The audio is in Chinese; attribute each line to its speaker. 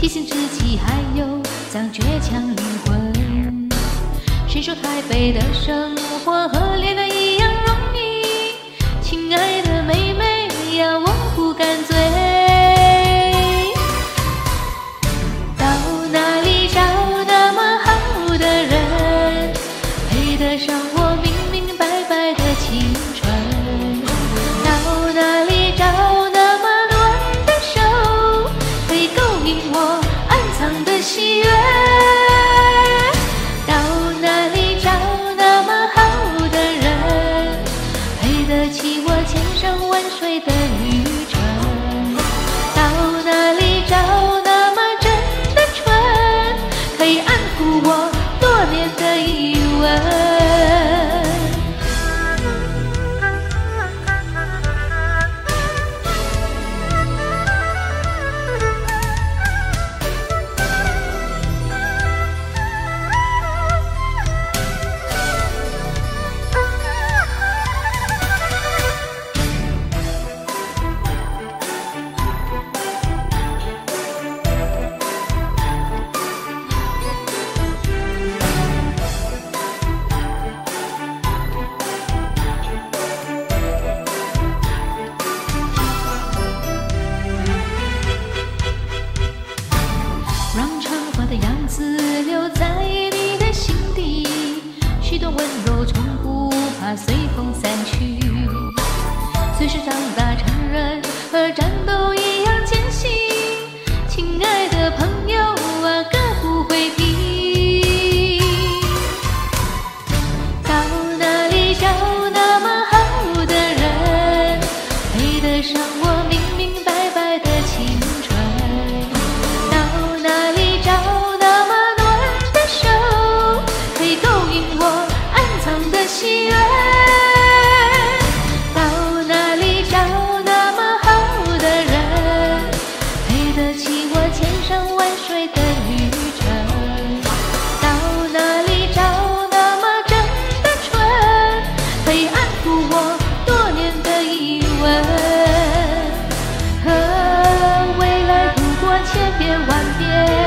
Speaker 1: 提醒自己还有将倔强灵魂。谁说台北的生活和恋爱一样容易？亲爱的妹妹呀，我不敢醉。到哪里找那么好的人，配得上我明明白白的青春？到哪里找那么暖的手，可以勾引我暗藏的喜悦？到哪里找那么好的人，配得起我千山万水的旅程？到哪里找那么真的纯，可以安抚我多年的疑问？样子留在你的心底，许多温柔从不怕随风散去。随时长大成人和战斗一样艰辛，亲爱的朋友啊，更不会停。到哪里找那么好的人，配得上我明明白白的青春？到哪里找喜悦？到哪里找那么好的人，配得起我千山万水的旅程？到哪里找那么真的纯，可以安抚我多年的疑问？和未来度过千遍万遍。